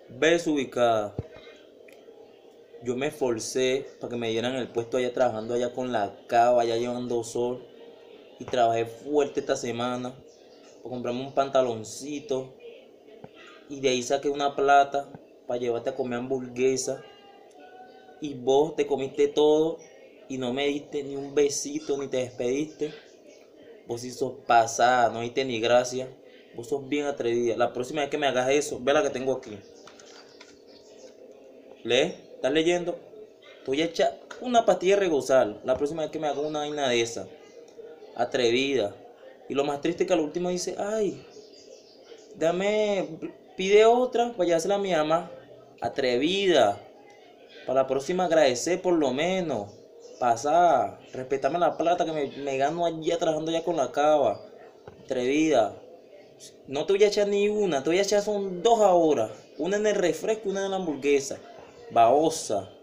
Desubicada. Yo me esforcé para que me dieran el puesto allá trabajando allá con la cava, allá llevando sol. Y trabajé fuerte esta semana para comprarme un pantaloncito. Y de ahí saqué una plata para llevarte a comer hamburguesa. Y vos te comiste todo y no me diste ni un besito ni te despediste. Vos sí sos pasada, no diste ni gracias. Vos sos bien atrevida. La próxima vez que me hagas eso, ve la que tengo aquí. ¿Lee? ¿Estás leyendo? Te voy a echar una pastilla de regozar la próxima vez que me haga una vaina de esa. Atrevida. Y lo más triste es que al último dice, ay, pide otra para llevársela a mi mamá. Atrevida. Para la próxima agradecer por lo menos. Pasar. Respetarme la plata que me gano allá trabajando ya con la cava. Atrevida. No te voy a echar ni una, te voy a echar son dos ahora. Una en el refresco y una en la hamburguesa. Babosa.